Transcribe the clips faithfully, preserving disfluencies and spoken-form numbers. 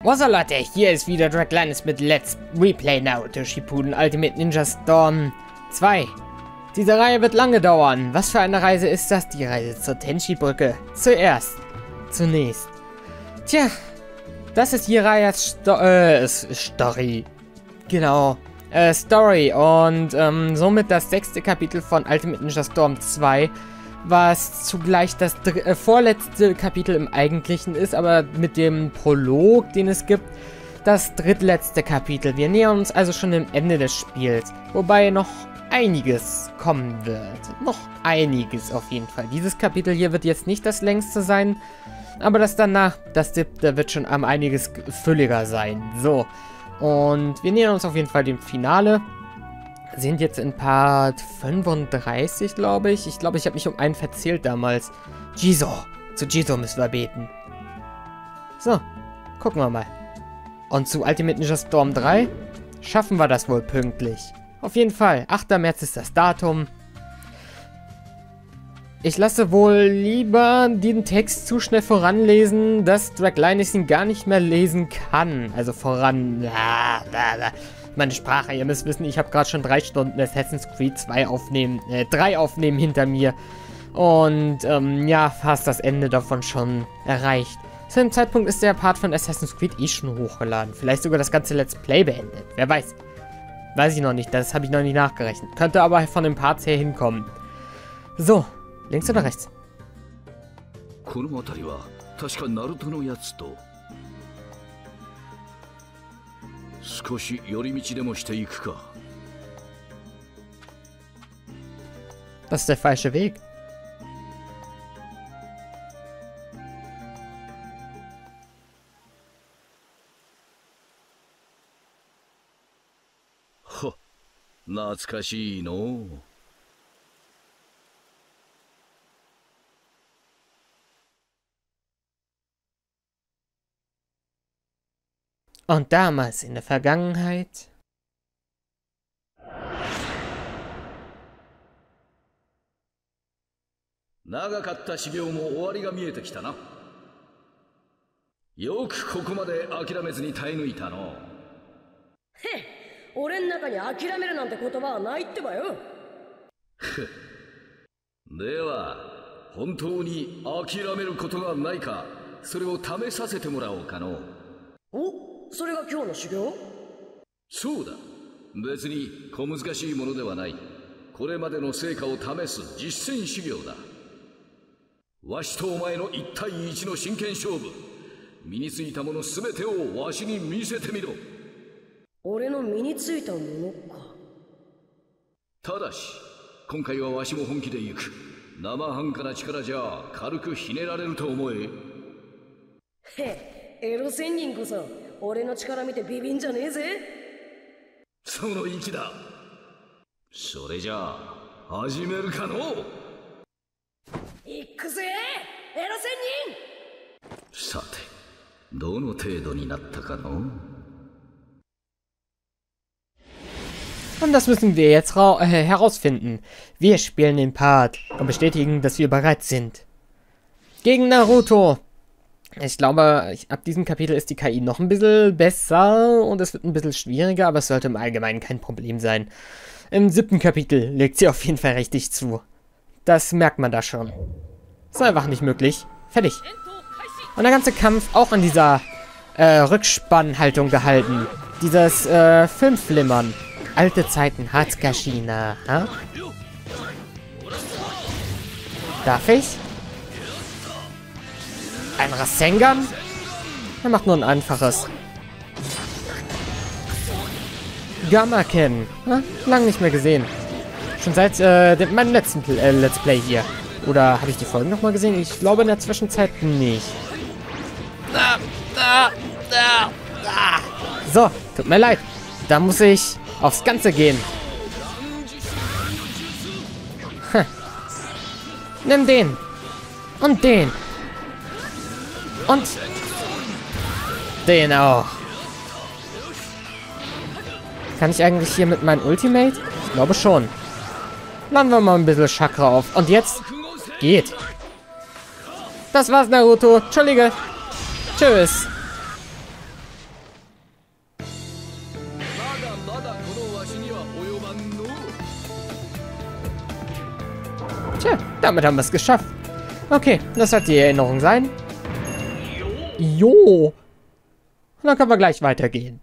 Was so Leute, hier ist wieder Draglinus mit Let's Replay Naruto Shippuden Ultimate Ninja Storm zwei. Diese Reihe wird lange dauern. Was für eine Reise ist das? Die Reise zur Tenchi-Brücke. Zuerst. Zunächst. Tja, das ist Jiraias Sto äh, Story. Genau. Äh, Story. Und ähm, somit das sechste Kapitel von Ultimate Ninja Storm zwei. Was zugleich das äh, vorletzte Kapitel im Eigentlichen ist, aber mit dem Prolog, den es gibt, das drittletzte Kapitel. Wir nähern uns also schon dem Ende des Spiels, wobei noch einiges kommen wird. Noch einiges auf jeden Fall. Dieses Kapitel hier wird jetzt nicht das längste sein, aber das danach, das siebte, wird schon um einiges fülliger sein. So, und wir nähern uns auf jeden Fall dem Finale. Sind jetzt in Part fünfunddreißig, glaube ich. Ich glaube, ich habe mich um einen verzählt damals. Jizo. Zu Jizo müssen wir beten. So, gucken wir mal. Und zu Ultimate Ninja Storm drei schaffen wir das wohl pünktlich. Auf jeden Fall. achter März ist das Datum. Ich lasse wohl lieber den Text zu schnell voranlesen, dass Draglinus ihn gar nicht mehr lesen kann. Also voran... Meine Sprache, ihr müsst wissen, ich habe gerade schon drei Stunden Assassin's Creed zwei aufnehmen, äh, drei aufnehmen hinter mir. Und, ähm, ja, fast das Ende davon schon erreicht. Zu dem Zeitpunkt ist der Part von Assassin's Creed eh schon hochgeladen. Vielleicht sogar das ganze Let's Play beendet. Wer weiß. Weiß ich noch nicht, das habe ich noch nicht nachgerechnet. Könnte aber von den Parts her hinkommen. So, links oder rechts? 少し寄り道でもしていくか。 Das ist der falsche Weg. Ho, 懐かしいの。 Und damals in der Vergangenheit... 長かった修行も終わりが見えてきたな。よくここまで諦めずに耐え抜いたの。へっ、 俺の中に諦めるなんて言葉はないってばよ。 では、本当に諦めることがないか、それを試させてもらおうかの。 お？それが今日の修行？ そうだ。別に小難しいものではない。これまでの成果を試す実践修行だ。わしとお前の一対一の真剣勝負。身についたものすべてをわしに見せてみろ。 俺の身についたものか。 ただし、今回はわしも本気で行く。生半可な力じゃ軽くひねられると思え。 へ、エロ仙人こそ。俺の力見てビビんじゃねえぜ。 その意気だ。それじゃあ始めるかの。 行くぜエロ仙人。さてどの程度になったかの。 Und das müssen wir jetzt äh, herausfinden. Wir spielen den Part und bestätigen, dass wir bereit sind. Gegen Naruto. Ich glaube, ich, ab diesem Kapitel ist die K I noch ein bisschen besser und es wird ein bisschen schwieriger, aber es sollte im Allgemeinen kein Problem sein. Im siebten Kapitel legt sie auf jeden Fall richtig zu. Das merkt man da schon. Ist einfach nicht möglich. Fertig. Und der ganze Kampf auch an dieser äh, Rückspannhaltung gehalten. Dieses äh, Filmflimmern. Alte Zeiten, Hatsukashina. Ha? Darf ich? Ein Rasengan? Er macht nur ein einfaches. Gamma-Ken. Hm? Lang nicht mehr gesehen. Schon seit äh, dem, meinem letzten äh, Let's Play hier. Oder habe ich die Folgen nochmal gesehen? Ich glaube in der Zwischenzeit nicht. So, tut mir leid. Da muss ich aufs Ganze gehen. Hm. Nimm den. Und den. Und den auch. Kann ich eigentlich hier mit meinem Ultimate? Ich glaube schon. Laden wir mal ein bisschen Chakra auf. Und jetzt geht. Das war's, Naruto. Entschuldige. Tschüss. まだこのわしには及ばんの。 Tja, damit haben wir es geschafft. Okay, das wird die Erinnerung sein. Jo. Und dann können wir gleich weitergehen.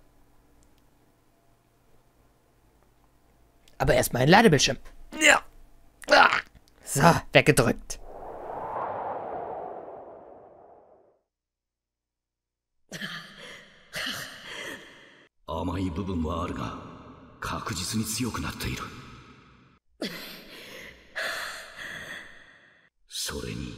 Aber erstmal ein Ladebildschirm. Ja. So, weggedrückt. 甘い部分はあるが、確実に強くなっている。それに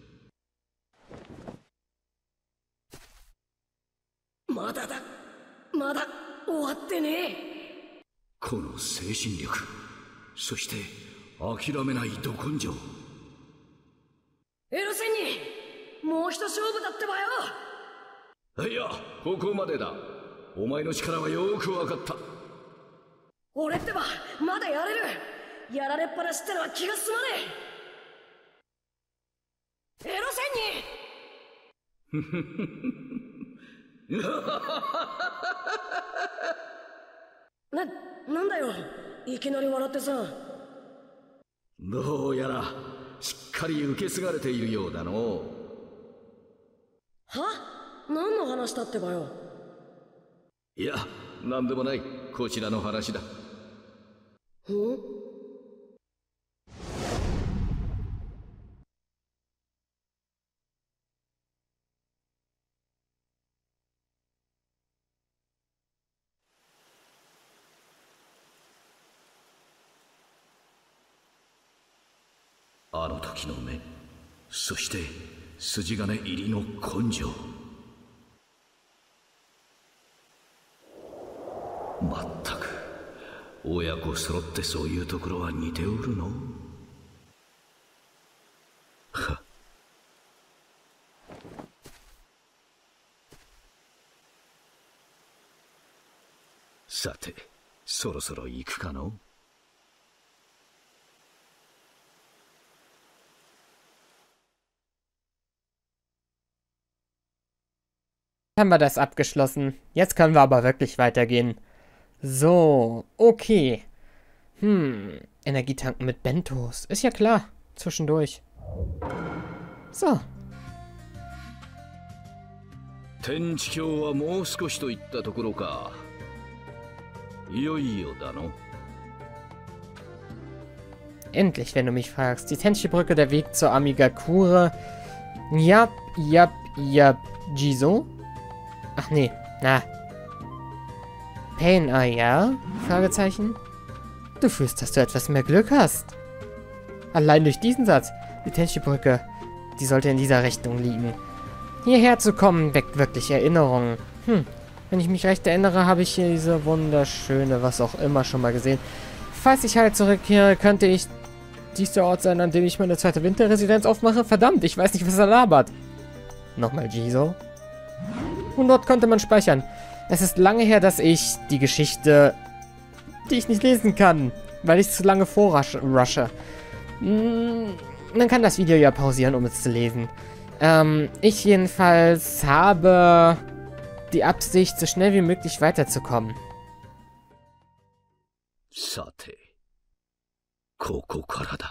まだだ、まだ終わってねえ。 この精神力、そして諦めないど根性。 エロ仙人、もう一勝負だってばよ。 いや、ここまでだ。お前の力はよく分かった。 俺ってばまだやれる。やられっぱなしってのは気が済まねえ。エロ仙人な、なんだよ、いきなり笑ってさ。 どうやらしっかり受け継がれているようだの。 は？何の話だってばよ。 いや、なんでもない。こちらの話だ。ん？あの時の目、そして筋金入りの根性。まったく親子揃ってそういうところは似ておるの。はさて、そろそろ行くかの。 Haben wir das abgeschlossen. Jetzt können wir aber wirklich weitergehen. So, okay. Hm, Energietanken mit Bentos. Ist ja klar. Zwischendurch. So. 天地橋はもう少しといったところか。いよいよだの。 Endlich, wenn du mich fragst. Die Tenchi-Brücke, der Weg zur Amigakure. Yap, yap, yap, Jizo. Ach nee, na. Pain, ah ja? Fragezeichen. Du fühlst, dass du etwas mehr Glück hast. Allein durch diesen Satz. Die Tenchi-Brücke, die sollte in dieser Richtung liegen. Hierher zu kommen, weckt wirklich Erinnerungen. Hm, wenn ich mich recht erinnere, habe ich hier diese wunderschöne, was auch immer, schon mal gesehen. Falls ich halt zurückkehre, könnte ich dies der Ort sein, an dem ich meine zweite Winterresidenz aufmache. Verdammt, ich weiß nicht, was er labert. Nochmal Jizo. Und dort konnte man speichern. Es ist lange her, dass ich die Geschichte, die ich nicht lesen kann, weil ich zu lange vorrushe. Hm, man kann das Video ja pausieren, um es zu lesen. Ähm, ich jedenfalls habe die Absicht, so schnell wie möglich weiterzukommen. さて、ここからだ。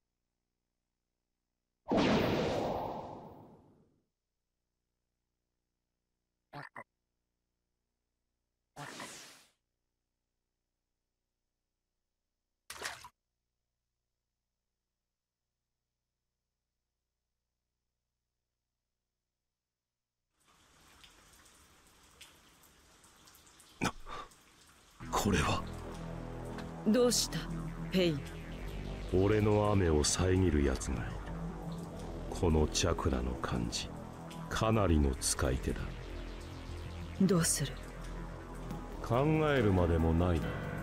これは。 どうしたペイン。 俺の雨を遮るやつがいる。このチャクラの感じ、かなりの使い手だ。 どうする。 考えるまでもないだ。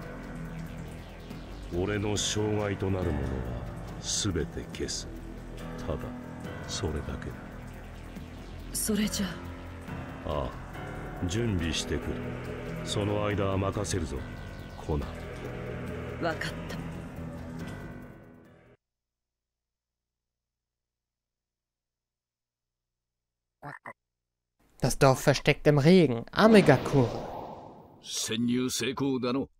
俺の障害となるものは全て消す。ただそれだけだ。 それじゃああ、準備してくる。その間は任せるぞ、コナン。 分かった。 Das Dorf versteckt im Regen. Amigakure. 潜入成功だの。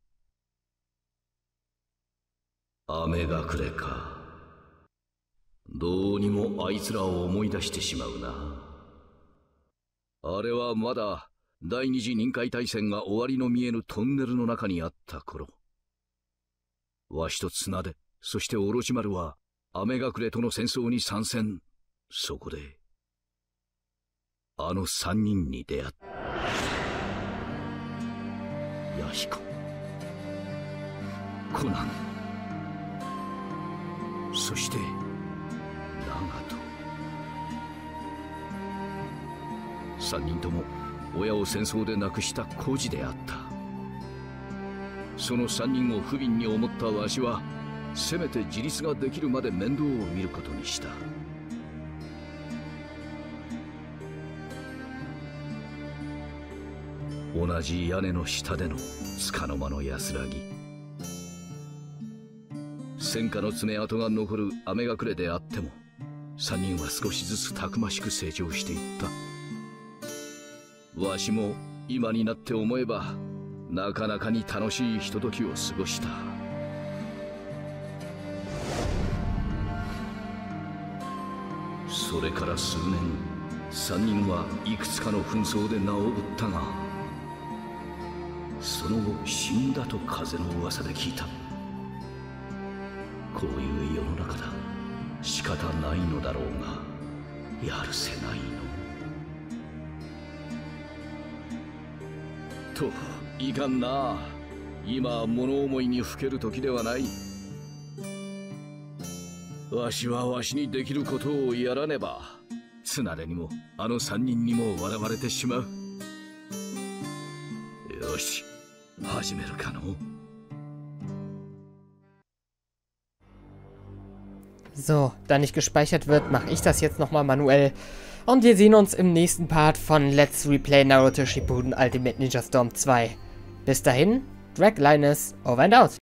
雨隠れか。どうにもあいつらを思い出してしまうな。あれはまだ第二次任海大戦が終わりの見えぬトンネルの中にあった頃。わしと綱手、そしてオロチマルは雨隠れとの戦争に参戦。そこであの三人に出会った。弥彦、コナン、そして長門。三人とも親を戦争で亡くした孤児であった。その三人を不憫に思ったわしは、せめて自立ができるまで面倒を見ることにした。同じ屋根の下での束の間の安らぎ。戦火の爪痕が残る雨隠れであっても、三人は少しずつたくましく成長していった。わしも今になって思えば、なかなかに楽しいひとときを過ごした。それから数年、三人はいくつかの紛争で名を売ったが、その後死んだと風の噂で聞いた。こういう世の中だ。仕方ないのだろうが、やるせないの。と、いかんな。今は物思いにふける時ではない。わしはわしにできることをやらねば、綱手にもあの三人にも笑われてしまう。よし、始めるかの。 So, da nicht gespeichert wird, mache ich das jetzt nochmal manuell. Und wir sehen uns im nächsten Part von Let's Replay Naruto Shippuden Ultimate Ninja Storm zwei. Bis dahin, Drag Linus, over and out.